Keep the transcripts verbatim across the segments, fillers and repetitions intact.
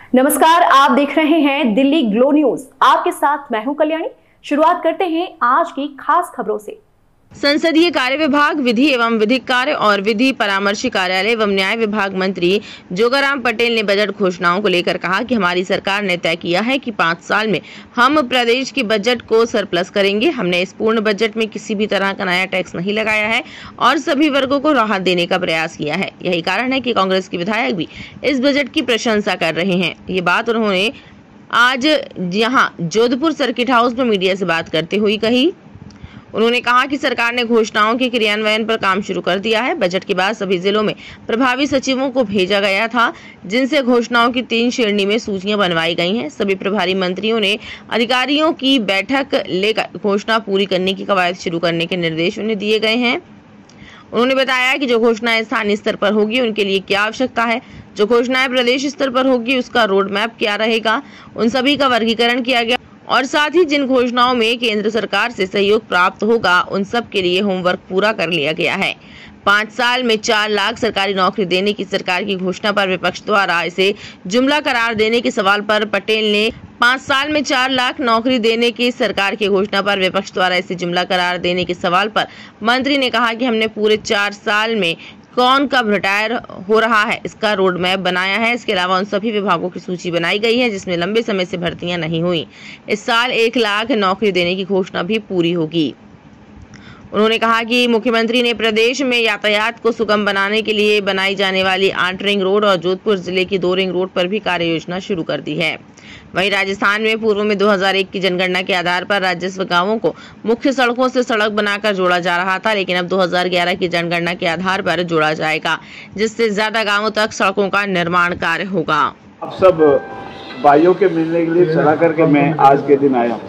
नमस्कार, आप देख रहे हैं दिल्ली ग्लो न्यूज। आपके साथ मैं हूं कल्याणी। शुरुआत करते हैं आज की खास खबरों से। संसदीय कार्य विभाग, विधि एवं विधिक कार्य और विधि परामर्शी कार्यालय एवं न्याय विभाग मंत्री जोगाराम पटेल ने बजट घोषणाओं को लेकर कहा कि हमारी सरकार ने तय किया है कि पाँच साल में हम प्रदेश के बजट को सरप्लस करेंगे। हमने इस पूर्ण बजट में किसी भी तरह का नया टैक्स नहीं लगाया है और सभी वर्गों को राहत देने का प्रयास किया है। यही कारण है कि कांग्रेस के विधायक भी इस बजट की प्रशंसा कर रहे हैं। ये बात उन्होंने आज यहाँ जोधपुर सर्किट हाउस में मीडिया से बात करते हुए कही। उन्होंने कहा कि सरकार ने घोषणाओं के क्रियान्वयन पर काम शुरू कर दिया है। बजट के बाद सभी जिलों में प्रभावी सचिवों को भेजा गया था, जिनसे घोषणाओं की तीन श्रेणी में सूचियां बनवाई गई हैं। सभी प्रभारी मंत्रियों ने अधिकारियों की बैठक लेकर घोषणा पूरी करने की कवायद शुरू करने के निर्देश उन्हें दिए गए हैं। उन्होंने बताया कि जो घोषणाएं स्थानीय स्तर पर होगी उनके लिए क्या आवश्यकता है, जो घोषणाएं प्रदेश स्तर पर होगी उसका रोड मैप क्या रहेगा, उन सभी का वर्गीकरण किया गया और साथ ही जिन घोषणाओं में केंद्र सरकार से सहयोग प्राप्त होगा उन सब के लिए होमवर्क पूरा कर लिया गया है। पाँच साल में चार लाख सरकारी नौकरी देने की सरकार की घोषणा पर विपक्ष द्वारा इसे जुमला करार देने के सवाल पर पटेल ने पाँच साल में चार लाख नौकरी देने की सरकार की घोषणा पर विपक्ष द्वारा इसे जुमला करार देने के सवाल पर मंत्री ने कहा कि हमने पूरे चार साल में कौन कब रिटायर हो रहा है इसका रोड मैप बनाया है। इसके अलावा उन सभी विभागों की सूची बनाई गई है जिसमें लंबे समय से भर्तियां नहीं हुई। इस साल एक लाख नौकरी देने की घोषणा भी पूरी होगी। उन्होंने कहा कि मुख्यमंत्री ने प्रदेश में यातायात को सुगम बनाने के लिए बनाई जाने वाली आठ रिंग रोड और जोधपुर जिले की दो रिंग रोड पर भी कार्य योजना शुरू कर दी है। वहीं राजस्थान में पूर्व में दो हज़ार एक की जनगणना के आधार पर राजस्व गांवों को मुख्य सड़कों से सड़क बनाकर जोड़ा जा रहा था, लेकिन अब दो हज़ार ग्यारह की जनगणना के आधार पर जोड़ा जाएगा, जिससे ज्यादा गांवों तक सड़कों का निर्माण कार्य होगा। आप सब भाइयों के मिलने के लिए सलाह करके मैं आज के दिन आया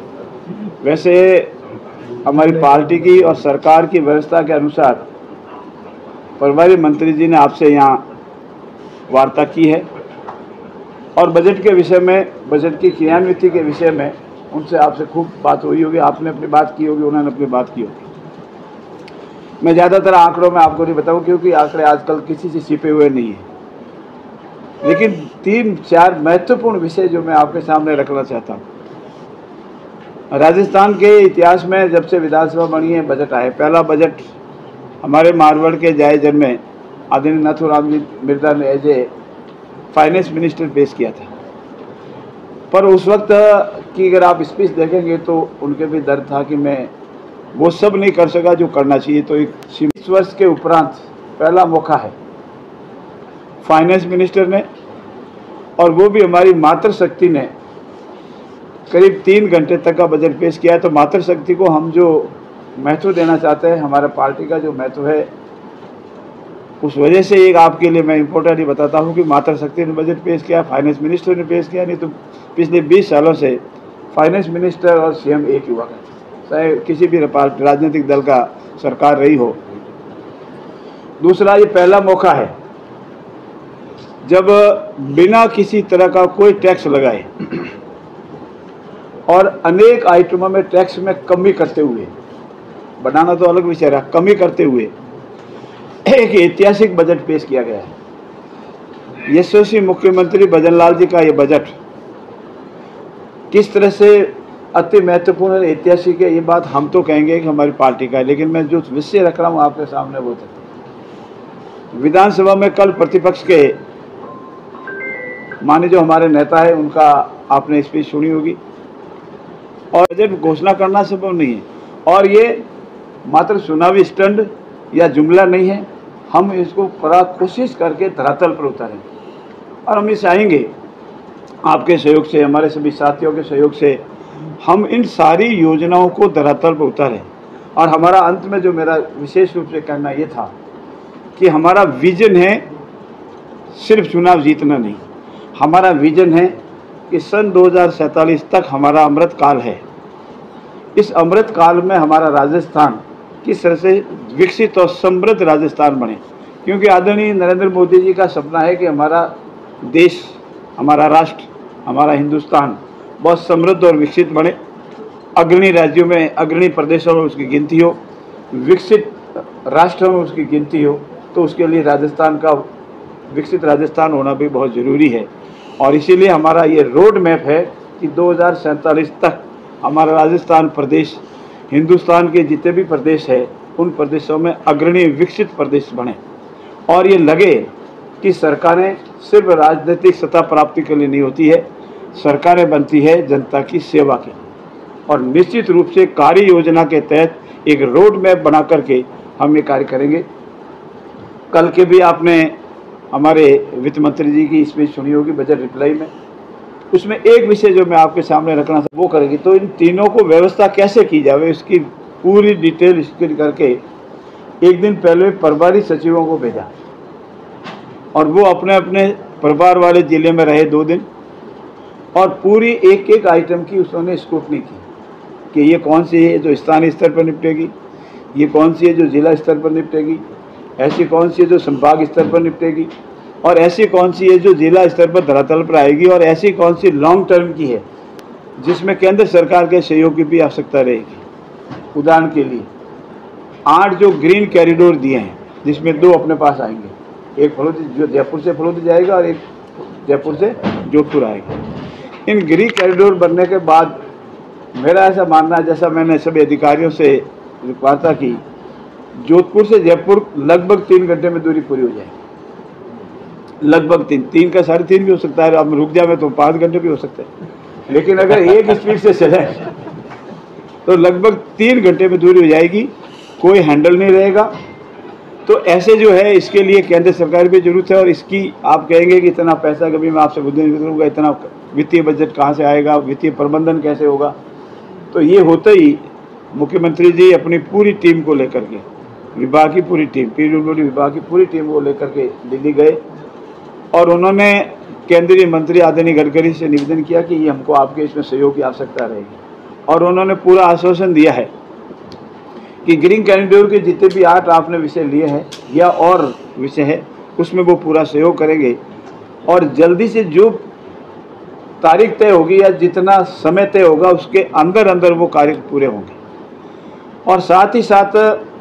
हूँ। वैसे हमारी पार्टी की और सरकार की व्यवस्था के अनुसार प्रभारी मंत्री जी ने आपसे यहाँ वार्ता की है और बजट के विषय में, बजट की क्रियान्विति के विषय में उनसे आपसे खूब बात हुई होगी। आपने अपनी बात की होगी, उन्होंने अपनी बात की होगी। मैं ज़्यादातर आंकड़ों में आपको नहीं बताऊँ क्योंकि आंकड़े आजकल किसी से छिपे हुए नहीं है, लेकिन तीन चार महत्वपूर्ण विषय जो मैं आपके सामने रखना चाहता हूँ। राजस्थान के इतिहास में जब से विधानसभा बनी है बजट आए, पहला बजट हमारे मारवाड़ के जाए जन में आदरणीय नाथूराम जी मिर्जा ने एज ए फाइनेंस मिनिस्टर पेश किया था। पर उस वक्त की अगर आप स्पीच देखेंगे तो उनके भी दर्द था कि मैं वो सब नहीं कर सका जो करना चाहिए। तो एक बीस वर्ष के उपरांत पहला मौका है फाइनेंस मिनिस्टर ने, और वो भी हमारी मातृशक्ति ने करीब तीन घंटे तक का बजट पेश किया है। तो मातृशक्ति को हम जो महत्व देना चाहते हैं, हमारे पार्टी का जो महत्व है, उस वजह से एक आपके लिए मैं इम्पोर्टेंट ही बताता हूँ कि मातृशक्ति ने बजट पेश किया, फाइनेंस मिनिस्टर ने पेश किया। नहीं तो पिछले बीस सालों से फाइनेंस मिनिस्टर और सीएम एक ही हुआ करते, चाहे किसी भी राजनीतिक दल का सरकार रही हो। दूसरा, ये पहला मौका है जब बिना किसी तरह का कोई टैक्स लगाए और अनेक आइटमों में टैक्स में कमी करते हुए, बनाना तो अलग विषय रहा, कमी करते हुए एक ऐतिहासिक बजट पेश किया गया है। यशस्वी मुख्यमंत्री भजनलाल जी का ये बजट किस तरह से अति महत्वपूर्ण ऐतिहासिक है, ये बात हम तो कहेंगे कि हमारी पार्टी का है, लेकिन मैं जो विषय रख रहा हूँ आपके सामने वो था। विधानसभा में कल प्रतिपक्ष के माने जो हमारे नेता है उनका आपने स्पीच सुनी होगी, और बजट घोषणा करना संभव नहीं है और ये मात्र चुनावी स्टंट या जुमला नहीं है। हम इसको पूरा कोशिश करके धरातल पर उतारें और हम ये चाहेंगे आपके सहयोग से, हमारे सभी साथियों के सहयोग से हम इन सारी योजनाओं को धरातल पर उतारें। और हमारा अंत में जो मेरा विशेष रूप से कहना ये था कि हमारा विजन है सिर्फ चुनाव जीतना नहीं, हमारा विजन है कि सन दो हज़ार सैंतालीस तक हमारा अमृत काल है। इस अमृत काल में हमारा राजस्थान किस तरह से विकसित और समृद्ध राजस्थान बने, क्योंकि आदरणीय नरेंद्र मोदी जी का सपना है कि हमारा देश, हमारा राष्ट्र, हमारा हिंदुस्तान बहुत समृद्ध और विकसित बने, अग्रणी राज्यों में, अग्रणी प्रदेशों में उसकी गिनती हो, विकसित राष्ट्रों में उसकी गिनती हो। तो उसके लिए राजस्थान का, विकसित राजस्थान होना भी बहुत ज़रूरी है। और इसीलिए हमारा ये रोड मैप है कि दो हज़ार सैंतालीस तक हमारा राजस्थान प्रदेश हिंदुस्तान के जितने भी प्रदेश है उन प्रदेशों में अग्रणी विकसित प्रदेश बने। और ये लगे कि सरकारें सिर्फ राजनीतिक सत्ता प्राप्ति के लिए नहीं होती है, सरकारें बनती है जनता की सेवा के। और निश्चित रूप से कार्य योजना के तहत एक रोड मैप बना करके हम ये कार्य करेंगे। कल के भी आपने हमारे वित्त मंत्री जी की स्पीच सुनी होगी बजट रिप्लाई में, उसमें एक विषय जो मैं आपके सामने रखना था वो करेंगे। तो इन तीनों को व्यवस्था कैसे की जाए इसकी पूरी डिटेल स्क्रीन करके एक दिन पहले प्रभारी सचिवों को भेजा और वो अपने अपने प्रभार वाले जिले में रहे दो दिन और पूरी एक एक आइटम की उसने स्क्रूटनी की कि ये कौन सी है जो स्थानीय स्तर पर निपटेगी, ये कौन सी है जो जिला स्तर पर निपटेगी, ऐसी कौन सी है जो संभाग स्तर पर निपटेगी और ऐसी कौन सी है जो जिला स्तर पर धरातल पर आएगी और ऐसी कौन सी लॉन्ग टर्म की है जिसमें केंद्र सरकार के सहयोग की भी आवश्यकता रहेगी। उदाहरण के लिए आठ जो ग्रीन कॉरिडोर दिए हैं जिसमें दो अपने पास आएंगे, एक फलोदी जो जयपुर से फलोदी जाएगा और एक जयपुर से जोधपुर आएगा। इन ग्रीन कॉरिडोर बनने के बाद मेरा ऐसा मानना है, जैसा मैंने सभी अधिकारियों से वार्ता की, जोधपुर से जयपुर लगभग तीन घंटे में दूरी पूरी हो जाएगी। लगभग तीन तीन का साढ़े तीन भी हो सकता है, अब रुक जाए में तो पाँच घंटे भी हो सकते हैं, लेकिन अगर एक स्पीड से चले तो लगभग तीन घंटे में दूरी हो जाएगी, कोई हैंडल नहीं रहेगा। तो ऐसे जो है इसके लिए केंद्र सरकार भी जरूरत है। और इसकी आप कहेंगे कि इतना पैसा कभी मैं आपसे बुद्धिमान करूँगा, इतना वित्तीय बजट कहाँ से आएगा, वित्तीय प्रबंधन कैसे होगा। तो ये होते ही मुख्यमंत्री जी अपनी पूरी टीम को लेकर के, विभाग की पूरी टीम, पीडब्ल्यूडी विभाग की पूरी टीम को लेकर के दिल्ली गए और उन्होंने केंद्रीय मंत्री आदरणीय गडकरी से निवेदन किया कि ये हमको आपके इसमें सहयोग की आवश्यकता रहेगी। और उन्होंने पूरा आश्वासन दिया है कि ग्रीन कॉरिडोर के जितने भी आठ आपने विषय लिए हैं या और विषय है उसमें वो पूरा सहयोग करेंगे और जल्दी से जो तारीख तय होगी या जितना समय तय होगा उसके अंदर अंदर वो कार्य पूरे होंगे। और साथ ही साथ